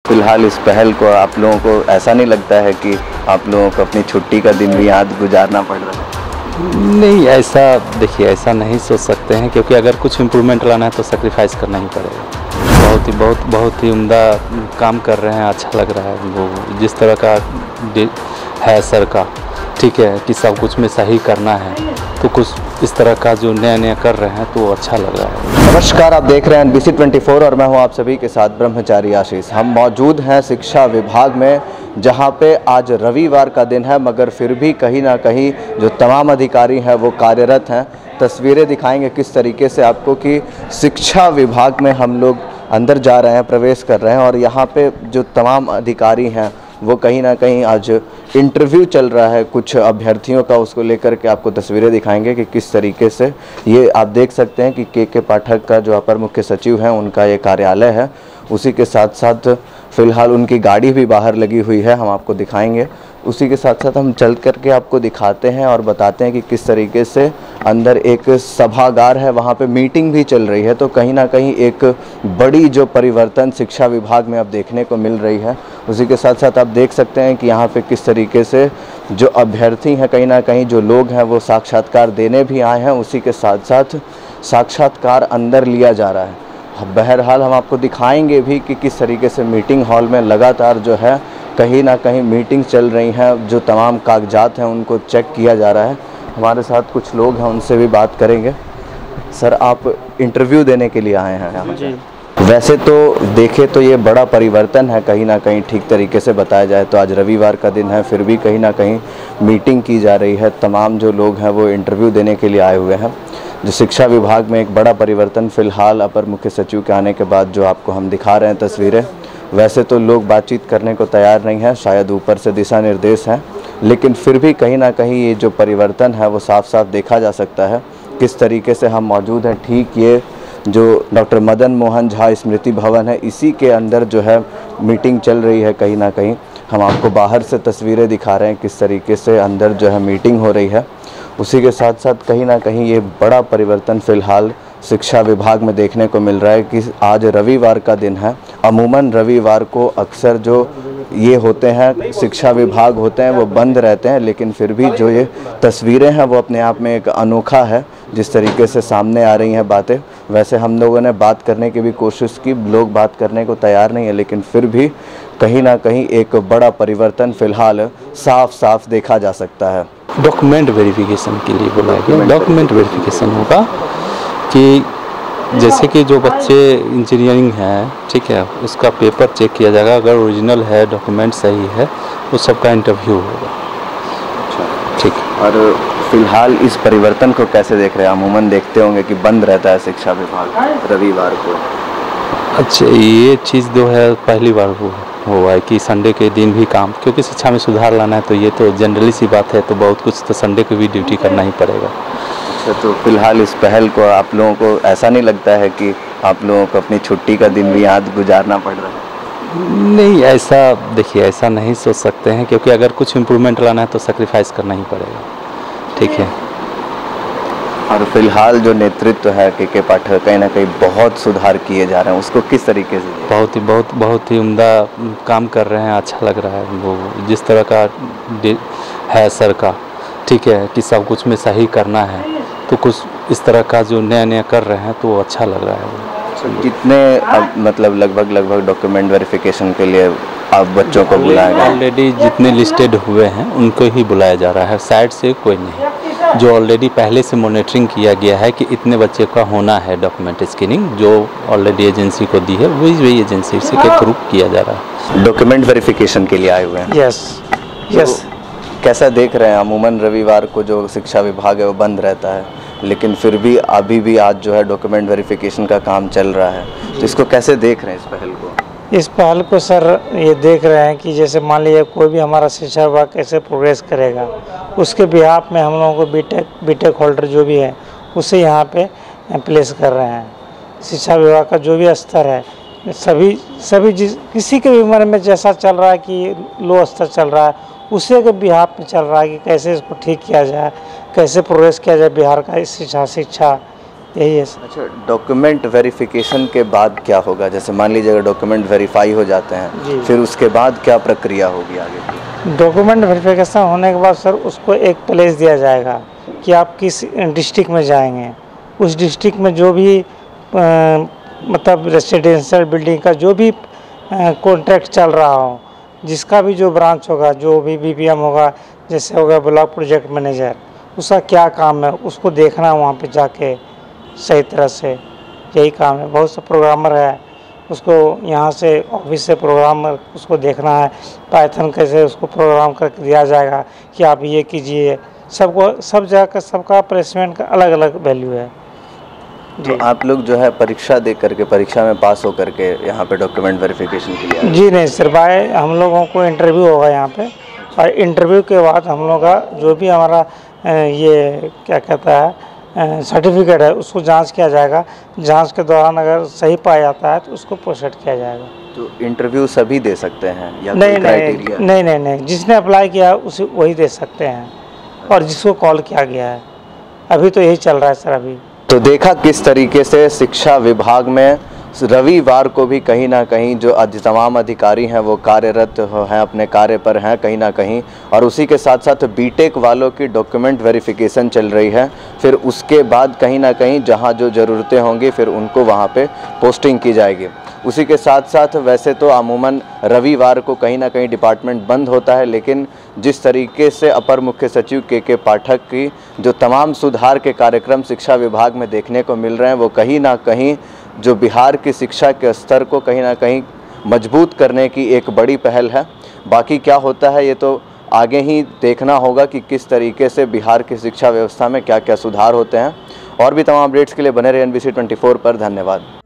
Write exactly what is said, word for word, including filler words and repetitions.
फिलहाल इस पहल को आप लोगों को ऐसा नहीं लगता है कि आप लोगों को अपनी छुट्टी का दिन भी यहाँ गुजारना पड़ रहा है? नहीं, ऐसा देखिए, ऐसा नहीं सोच सकते हैं, क्योंकि अगर कुछ इम्प्रूवमेंट लाना है तो सेक्रीफाइस करना ही पड़ेगा। बहुत ही बहुत बहुत ही उम्दा काम कर रहे हैं, अच्छा लग रहा है। वो जिस तरह का है सर का, ठीक है, कि सब कुछ में सही करना है, तो कुछ इस तरह का जो नया नया कर रहे हैं तो अच्छा लग रहा है। नमस्कार, आप देख रहे हैं एनबीसी चौबीस और मैं हूं आप सभी के साथ ब्रह्मचारी आशीष। हम मौजूद हैं शिक्षा विभाग में, जहां पे आज रविवार का दिन है, मगर फिर भी कहीं ना कहीं जो तमाम अधिकारी हैं वो कार्यरत हैं। तस्वीरें दिखाएंगे किस तरीके से आपको कि शिक्षा विभाग में हम लोग अंदर जा रहे हैं, प्रवेश कर रहे हैं, और यहाँ पे जो तमाम अधिकारी हैं वो कहीं ना कहीं आज इंटरव्यू चल रहा है कुछ अभ्यर्थियों का, उसको लेकर के आपको तस्वीरें दिखाएंगे कि किस तरीके से ये आप देख सकते हैं कि के के पाठक का जो अपर मुख्य सचिव हैं उनका ये कार्यालय है। उसी के साथ साथ फ़िलहाल उनकी गाड़ी भी बाहर लगी हुई है, हम आपको दिखाएंगे। उसी के साथ साथ हम चल करके आपको दिखाते हैं और बताते हैं कि किस तरीके से अंदर एक सभागार है, वहाँ पे मीटिंग भी चल रही है। तो कहीं ना कहीं एक बड़ी जो परिवर्तन शिक्षा विभाग में अब देखने को मिल रही है। उसी के साथ साथ आप देख सकते हैं कि यहाँ पे किस तरीके से जो अभ्यर्थी हैं, कहीं ना कहीं जो लोग हैं वो साक्षात्कार देने भी आए हैं। उसी के साथ साथ साक्षात्कार अंदर लिया जा रहा है। बहरहाल हम आपको दिखाएंगे भी कि किस तरीके से मीटिंग हॉल में लगातार जो है कहीं ना कहीं मीटिंग चल रही हैं, जो तमाम कागजात हैं उनको चेक किया जा रहा है। हमारे साथ कुछ लोग हैं, उनसे भी बात करेंगे। सर, आप इंटरव्यू देने के लिए आए हैं यहाँ जी? वैसे तो देखे तो ये बड़ा परिवर्तन है, कहीं ना कहीं ठीक तरीके से बताया जाए तो आज रविवार का दिन है, फिर भी कहीं ना कहीं मीटिंग की जा रही है। तमाम जो लोग हैं वो इंटरव्यू देने के लिए आए हुए हैं। जो शिक्षा विभाग में एक बड़ा परिवर्तन फ़िलहाल अपर मुख्य सचिव के आने के बाद जो आपको हम दिखा रहे हैं तस्वीरें, वैसे तो लोग बातचीत करने को तैयार नहीं हैं, शायद ऊपर से दिशा निर्देश हैं, लेकिन फिर भी कहीं ना कहीं ये जो परिवर्तन है वो साफ साफ देखा जा सकता है। किस तरीके से हम मौजूद हैं, ठीक ये जो डॉक्टर मदन मोहन झा स्मृति भवन है, इसी के अंदर जो है मीटिंग चल रही है। कहीं ना कहीं हम आपको बाहर से तस्वीरें दिखा रहे हैं किस तरीके से अंदर जो है मीटिंग हो रही है। उसी के साथ साथ कहीं ना कहीं ये बड़ा परिवर्तन फ़िलहाल शिक्षा विभाग में देखने को मिल रहा है कि आज रविवार का दिन है। अमूमन रविवार को अक्सर जो ये होते हैं शिक्षा विभाग होते हैं वो बंद रहते हैं, लेकिन फिर भी जो ये तस्वीरें हैं वो अपने आप में एक अनोखा है। जिस तरीके से सामने आ रही हैं बातें, वैसे हम लोगों ने बात करने की भी कोशिश की, लोग बात करने को तैयार नहीं है, लेकिन फिर भी कहीं ना कहीं एक बड़ा परिवर्तन फ़िलहाल साफ साफ देखा जा सकता है। डॉक्यूमेंट वेरिफिकेशन के लिए बोला गया, डॉक्यूमेंट वेरिफिकेशन होगा कि जैसे कि जो बच्चे इंजीनियरिंग हैं, ठीक है, उसका पेपर चेक किया जाएगा, अगर ओरिजिनल है, डॉक्यूमेंट सही है, उस सबका इंटरव्यू होगा। अच्छा, ठीक। और फिलहाल इस परिवर्तन को कैसे देख रहे हैं? अमूमन देखते होंगे कि बंद रहता है शिक्षा विभाग रविवार को। अच्छा, ये चीज़ जो है पहली बार हो हुआ है कि संडे के दिन भी काम, क्योंकि शिक्षा में सुधार लाना है तो ये तो जनरली सी बात है, तो बहुत कुछ तो संडे को भी ड्यूटी करना ही पड़ेगा। अच्छा, तो फिलहाल इस पहल को आप लोगों को ऐसा नहीं लगता है कि आप लोगों को अपनी छुट्टी का दिन भी यहाँ गुजारना पड़ रहा है? नहीं, ऐसा देखिए, ऐसा नहीं सोच सकते हैं, क्योंकि अगर कुछ इम्प्रूवमेंट लाना है तो सेक्रीफाइस करना ही पड़ेगा, ठीक है। और फिलहाल जो नेतृत्व है के के पाठक, कहीं ना कहीं बहुत सुधार किए जा रहे हैं, उसको किस तरीके से? बहुत ही बहुत बहुत ही उम्दा काम कर रहे हैं, अच्छा लग रहा है। वो जिस तरह का है सर का, ठीक है, कि सब कुछ में सही करना है, तो कुछ इस तरह का जो नया नया कर रहे हैं तो अच्छा लग रहा है। कितने अब मतलब लगभग लगभग डॉक्यूमेंट वेरिफिकेशन के लिए आप बच्चों को बुलाया गया? ऑलरेडी जितने लिस्टेड हुए हैं उनको ही बुलाया जा रहा है, साइड से कोई नहीं। जो ऑलरेडी पहले से मॉनिटरिंग किया गया है कि इतने बच्चे का होना है डॉक्यूमेंट स्कैनिंग, जो ऑलरेडी एजेंसी को दी है, वही वही एजेंसी से के थ्रू किया जा रहा है। डॉक्यूमेंट वेरिफिकेशन के लिए आए हुए हैं? Yes yes. कैसा देख रहे हैं? अमूमन रविवार को जो शिक्षा विभाग है वो बंद रहता है, लेकिन फिर भी अभी भी आज जो है डॉक्यूमेंट वेरिफिकेशन का काम चल रहा है, तो इसको कैसे देख रहे हैं इस पहल को? इस पहल को सर ये देख रहे हैं कि जैसे मान लीजिए कोई भी हमारा शिक्षा विभाग कैसे प्रोग्रेस करेगा, उसके बिहाफ में हम लोगों को बीटेक बीटेक होल्डर जो भी है उसे यहाँ पे प्लेस कर रहे हैं। शिक्षा विभाग का जो भी स्तर है, सभी सभी जिस किसी के भी उम्र में जैसा चल रहा है कि लो स्तर चल रहा है, उसी के बिहाफ में चल रहा है कि कैसे इसको ठीक किया जाए, कैसे प्रोग्रेस किया जाए बिहार का शिक्षा शिक्षा यही है सर। अच्छा, डॉक्यूमेंट वेरिफिकेशन के बाद क्या होगा? जैसे मान लीजिए अगर डॉक्यूमेंट वेरीफाई हो जाते हैं, फिर उसके बाद क्या प्रक्रिया होगी आगे की? डॉक्यूमेंट वेरिफिकेशन होने के बाद सर उसको एक प्लेस दिया जाएगा कि आप किस डिस्ट्रिक्ट में जाएंगे। उस डिस्ट्रिक्ट में जो भी आ, मतलब रेसिडेंशियल बिल्डिंग का जो भी कॉन्ट्रैक्ट चल रहा हो, जिसका भी जो ब्रांच होगा, जो भी बीपीएम होगा, जैसे होगा ब्लॉक प्रोजेक्ट मैनेजर, उसका क्या काम है उसको देखना वहाँ पे जाके सही तरह से, यही काम है। बहुत से प्रोग्रामर है, उसको यहाँ से ऑफिस से प्रोग्रामर उसको देखना है, पाइथन कैसे उसको प्रोग्राम करके दिया जाएगा कि आप ये कीजिए। सबको सब जगह का सबका प्लेसमेंट का अलग अलग वैल्यू है। तो आप लोग जो है परीक्षा दे करके, परीक्षा में पास हो करके यहाँ पे डॉक्यूमेंट वेरिफिकेशन के लिए? जी नहीं सर, बाय हम लोगों को इंटरव्यू होगा यहाँ पे, और इंटरव्यू के बाद हम लोग का जो भी हमारा ये क्या कहता है सर्टिफिकेट है उसको जांच किया जाएगा। जांच के दौरान अगर सही पाया जाता है तो उसको प्रोसेड किया जाएगा। तो इंटरव्यू सभी दे सकते हैं या नहीं कोई नहीं क्राइटेरिया? नहीं नहीं नहीं जिसने अप्लाई किया उसे वही दे सकते हैं, और जिसको कॉल किया गया है। अभी तो यही चल रहा है सर। अभी तो देखा किस तरीके से शिक्षा विभाग में रविवार को भी कहीं ना कहीं जो अधि तमाम अधिकारी हैं वो कार्यरत हैं, अपने कार्य पर हैं कहीं ना कहीं, और उसी के साथ साथ बीटेक वालों की डॉक्यूमेंट वेरिफिकेशन चल रही है। फिर उसके बाद कहीं ना कहीं जहां जो ज़रूरतें होंगी फिर उनको वहां पे पोस्टिंग की जाएगी। उसी के साथ साथ वैसे तो अमूमन रविवार को कहीं ना कहीं डिपार्टमेंट बंद होता है, लेकिन जिस तरीके से अपर मुख्य सचिव के के पाठक की जो तमाम सुधार के कार्यक्रम शिक्षा विभाग में देखने को मिल रहे हैं, वो कहीं ना कहीं जो बिहार की शिक्षा के स्तर को कहीं ना कहीं मजबूत करने की एक बड़ी पहल है। बाकी क्या होता है ये तो आगे ही देखना होगा कि किस तरीके से बिहार की शिक्षा व्यवस्था में क्या क्या सुधार होते हैं। और भी तमाम अपडेट्स के लिए बने रहे N B C twenty four पर। धन्यवाद।